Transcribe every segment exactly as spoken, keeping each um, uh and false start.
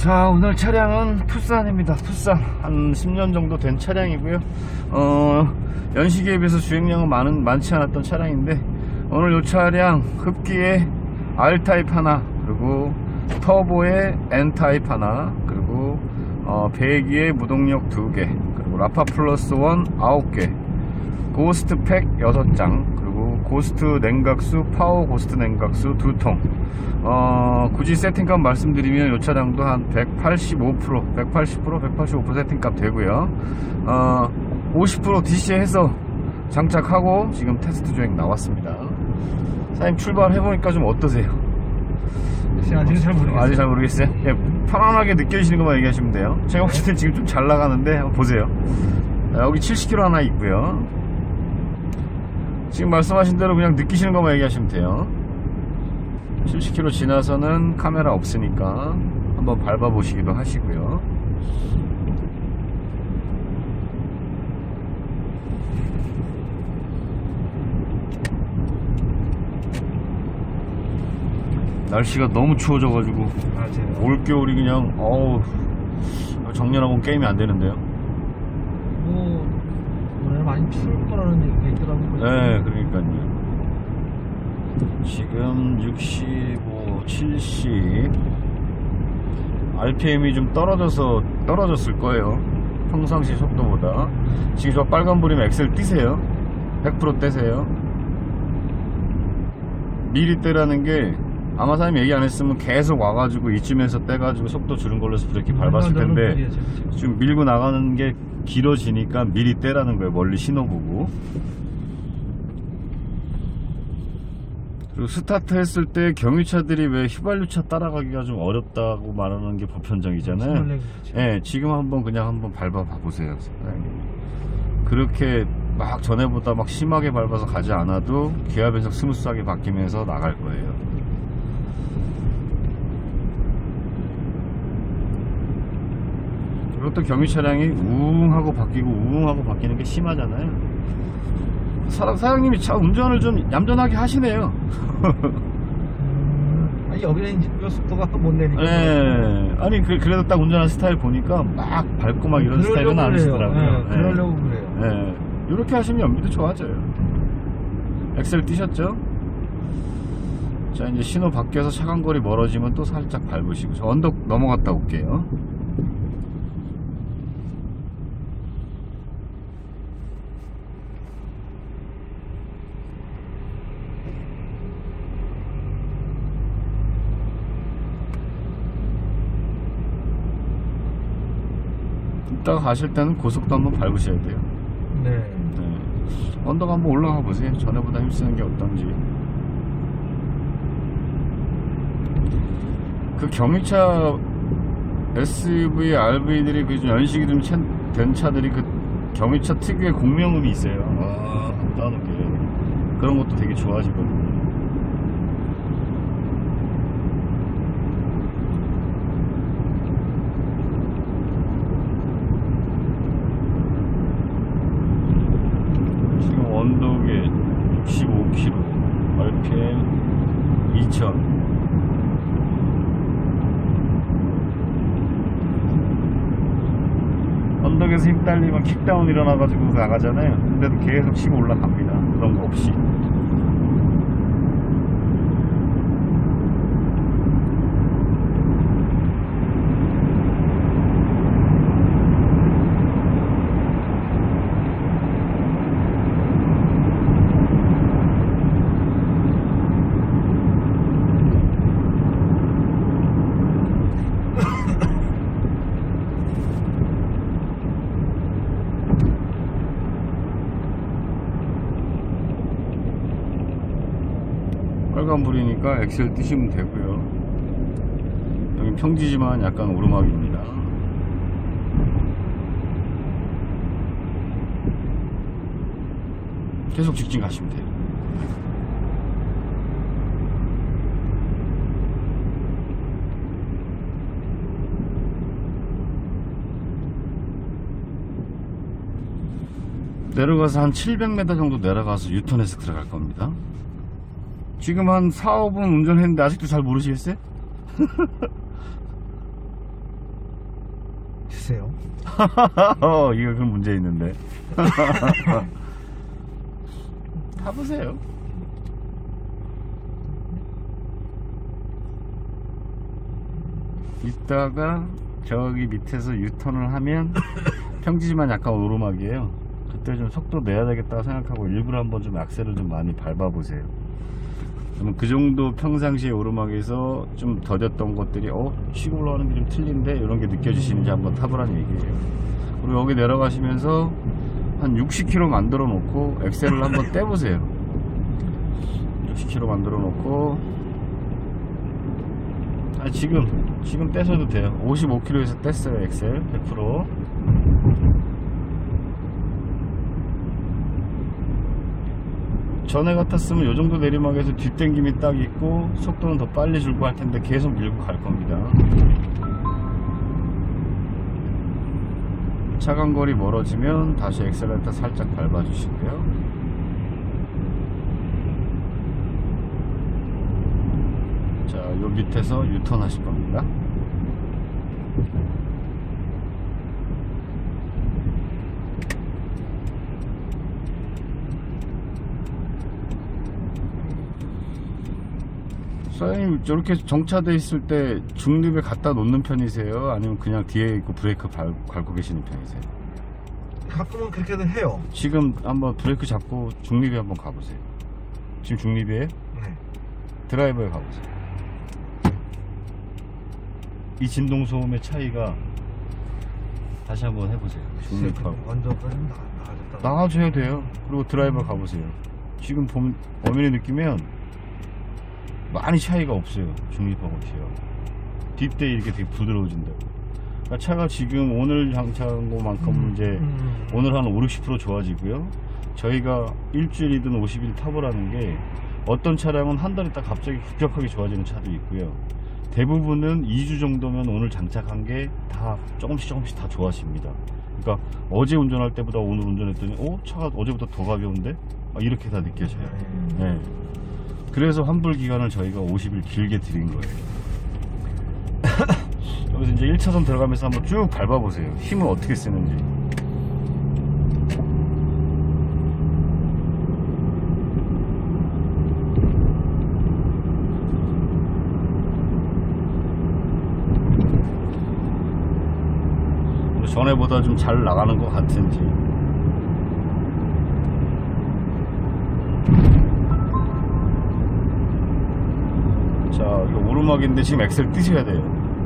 자, 오늘 차량은 투싼입니다. 투싼 한 십 년 정도 된 차량이고요. 어, 연식에 비해서 주행량은 많은, 많지 않았던 차량인데, 오늘 이 차량 흡기에 R타입 하나, 그리고 터보에 N타입 하나, 그리고 어, 배기에 무동력 두 개, 그리고 라파 플러스 원 아홉 개, 고스트 팩 여섯 장, 그리고 고스트 냉각수, 파워 고스트 냉각수 두 통. 어, 굳이 세팅값 말씀드리면 이 차량도 한 백팔십오 퍼센트, 백팔십 퍼센트, 백팔십오 퍼센트 세팅값 되고요. 어, 오십 퍼센트 디씨 해서 장착하고 지금 테스트 주행 나왔습니다. 사장님 출발해보니까 좀 어떠세요? 아직은 잘 모르겠어요. 아직 잘 모르겠어요? 예, 편안하게 느껴지는 것만 얘기하시면 돼요. 제가 봤을 땐 지금 좀 잘 나가는데 한번 보세요. 자, 여기 칠십 킬로미터 하나 있고요. 지금 말씀하신 대로 그냥 느끼시는 것만 얘기하시면 돼요. 칠십 킬로미터 지나서는 카메라 없으니까 한번 밟아 보시기도 하시고요. 날씨가 너무 추워져가지고 맞아요. 올겨울이 그냥 어우 정년하고는 게임이 안 되는데요. 뭐 오늘 많이 추울 거라는 얘기가 있더라고요. 네, 그러니까요. 지금 육십오, 칠십 알피엠이 좀 떨어져서 떨어졌을 거예요. 평상시 속도보다. 지금 저 빨간불이면 엑셀 띄세요. 백 퍼센트 떼세요. 미리 떼라는 게 아마 사장님 얘기 안 했으면 계속 와가지고 이쯤에서 떼가지고 속도 줄인 걸로 해서 브레이크 밟았을 텐데 지금 밀고 나가는 게 길어지니까 미리 떼라는 거예요. 멀리 신호 보고. 그리고 스타트 했을 때 경유차들이 왜 휘발유차 따라가기가 좀 어렵다고 말하는 게 보편적이잖아요. 예, 지금 한번 그냥 한번 밟아 봐보세요. 그렇게 막 전에보다 막 심하게 밟아서 가지 않아도 기아 변속 스무스하게 바뀌면서 나갈 거예요. 그리고 또 경유 차량이 우웅하고 바뀌고 우웅하고 바뀌는 게 심하잖아요. 사, 사장님이 차 운전을 좀 얌전하게 하시네요. 음, 아니 여기는 이제 속도가 못 내니까. 네. 아니 그, 그래도 딱 운전하는 스타일 보니까 막 밟고 막 이런 스타일은 아니시더라고요. 네, 그러려고 그래요. 네. 이렇게 하시면 연비도 좋아져요. 엑셀 띄셨죠? 자, 이제 신호 바뀌어서 차간거리 멀어지면 또 살짝 밟으시고. 저 언덕 넘어갔다 올게요. 이따가 가실 때는 고속도 한번 밟으셔야 돼요. 네. 네. 언덕 한번 올라가 보세요. 전에보다 힘쓰는 게 어떤지. 그 경유차 에스유브이, 알브이들이 그 연식이 좀 된 차들이 그 경유차 특유의 공명음이 있어요. 아, 간단한 게. 그런 것도 되게 좋아지거든요. 언덕에 육십오 킬로미터, 알피엠 이천. 언덕에서 힘 딸리면 킥다운 일어나가지고 나가잖아요. 근데도 계속 치고 올라갑니다. 그런 거 없이. 빨간불이니까 엑셀 띄시면 되고요. 여기 평지지만 약간 오르막입니다. 계속 직진 가시면 돼요. 내려가서 한 칠백 미터 정도 내려가서 유턴해서 들어갈 겁니다. 지금 한 사, 오 분 운전했는데 아직도 잘 모르시겠어요? 어, 이거 그 문제 있는데. 타보세요. 이따가 저기 밑에서 유턴을 하면 평지지만 약간 오르막이에요. 그때 좀 속도 내야 되겠다 생각하고 일부러 한번 좀 악셀을 좀 많이 밟아보세요. 그러면 그 정도 평상시에 오르막에서 좀 더뎠던 것들이 어? 치고 올라가는 게 좀 틀린데? 이런 게 느껴지시는지 한번 타보라는 얘기예요. 그리고 여기 내려가시면서 한 육십 킬로미터 만들어 놓고 엑셀을 한번 떼보세요. 육십 킬로미터 만들어 놓고 아 지금 지금 떼셔도 돼요. 오십오 킬로미터에서 뗐어요. 엑셀 백 퍼센트. 전에 같았으면 요 정도 내리막에서 뒷땡김이 딱 있고 속도는 더 빨리 줄고 할 텐데 계속 밀고 갈 겁니다. 차간거리 멀어지면 다시 엑셀레이터 살짝 밟아 주시고요. 자, 요 밑에서 유턴 하실 겁니다. 사장님 저렇게 정차돼 있을 때 중립에 갖다 놓는 편이세요? 아니면 그냥 뒤에 있고 브레이크 밟, 밟고 계시는 편이세요? 가끔은 그렇게는 해요. 지금 한번 브레이크 잡고 중립에 한번 가보세요. 지금 중립이에요? 네. 드라이버에 가보세요. 이 진동 소음의 차이가 다시 한번 해보세요. 중립하고 완전까지는 나가졌다. 나가줘야 돼요. 그리고 드라이버 가보세요. 지금 보면 엄연히 느끼면 많이 차이가 없어요. 중립하고 뒤하고 뒷대 이렇게 되게 부드러워진다고. 그러니까 차가 지금 오늘 장착한 것만큼 음, 이제 음. 오늘 한 오십, 육십 퍼센트 좋아지고요. 저희가 일주일이든 오십 일 타보라는 게 어떤 차량은 한 달 있다 갑자기 급격하게 좋아지는 차도 있고요. 대부분은 이 주 정도면 오늘 장착한 게 다 조금씩 조금씩 다 좋아집니다. 그러니까 어제 운전할 때보다 오늘 운전했더니 어? 차가 어제보다 더 가벼운데? 이렇게 다 느껴져요. 네. 그래서 환불 기간을 저희가 오십 일 길게 드린 거예요. 여기서 이제 일 차선 들어가면서 한번 쭉 밟아보세요. 힘을 어떻게 쓰는지. 전에보다 좀 잘 나가는 것 같은지. 자, 이거 오르막인데 지금 엑셀 뜨셔야 돼요.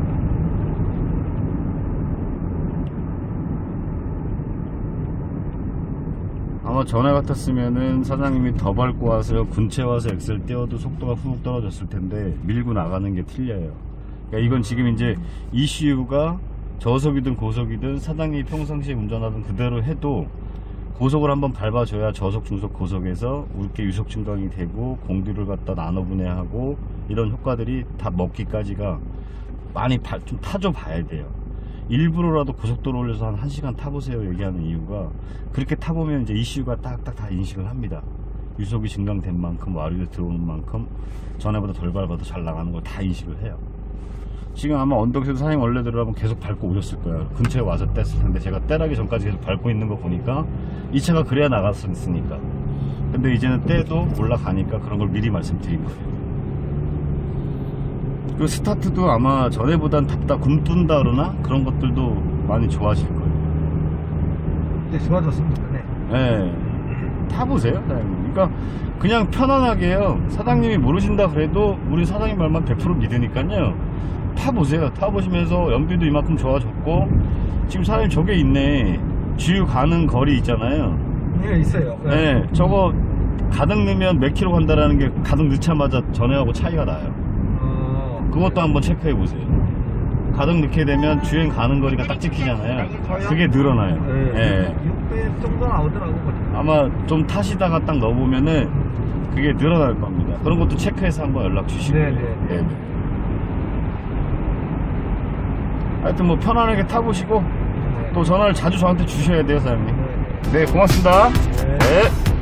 아마 전에 같았으면은 사장님이 더 밟고 와서 군체 와서 엑셀 떼어도 속도가 훅 떨어졌을 텐데 밀고 나가는 게 틀려요. 그러니까 이건 지금 이제 이씨유가 저속이든 고속이든 사장님이 평상시에 운전하던 그대로 해도 고속을 한번 밟아줘야 저속, 중속, 고속에서 우리께 유속 증강이 되고 공기를 갖다 나눠 분해하고 이런 효과들이 다 먹기까지가 많이 바, 좀 타줘 봐야 돼요. 일부러라도 고속도로 올려서 한 1시간 타보세요 얘기하는 이유가 그렇게 타보면 이제 이씨유가 딱딱 다 인식을 합니다. 유속이 증강된 만큼 와류에 들어오는 만큼 전에보다 덜 밟아도 잘 나가는 걸 다 인식을 해요. 지금 아마 언덕에서 사장님 원래대로라면 계속 밟고 오셨을 거예요. 근처에 와서 뗐을 텐데 제가 떼라기 전까지 계속 밟고 있는 거 보니까 이 차가 그래야 나갔으니까. 근데 이제는 떼도 올라가니까 그런 걸 미리 말씀드린 거예요. 그 스타트도 아마 전에보단 답다 굼뜬다 그러나 그런 것들도 많이 좋아질 거예요. 네, 좋아졌습니다. 네. 네. 타보세요 사장님. 그러니까 그냥 편안하게요. 사장님이 모르신다 그래도 우리 사장님 말만 백 퍼센트 믿으니까요. 타보세요. 타보시면서 연비도 이만큼 좋아졌고 지금 사장님 저게 있네. 주유 가는 거리 있잖아요. 네, 있어요. 네. 네, 저거 가득 넣으면 몇 킬로 간다라는 게 가득 넣자마자 전에하고 차이가 나요. 어, 그것도 그래요? 한번 체크해 보세요. 가득 넣게 되면 주행 가는 거리가 딱 찍히잖아요. 그게 늘어나요. 네. 네. 육 배 정도 나오더라고. 아마 좀 타시다가 딱 넣어보면은 그게 늘어날 겁니다. 그런 것도 체크해서 한번 연락 주시고요. 네, 네. 네네. 하여튼 뭐 편안하게 타보시고 네. 또 전화를 자주 저한테 주셔야 돼요 사장님. 네. 네 고맙습니다. 네. 네.